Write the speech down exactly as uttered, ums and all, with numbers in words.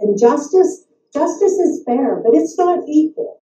And justice, justice is fair, but it's not equal.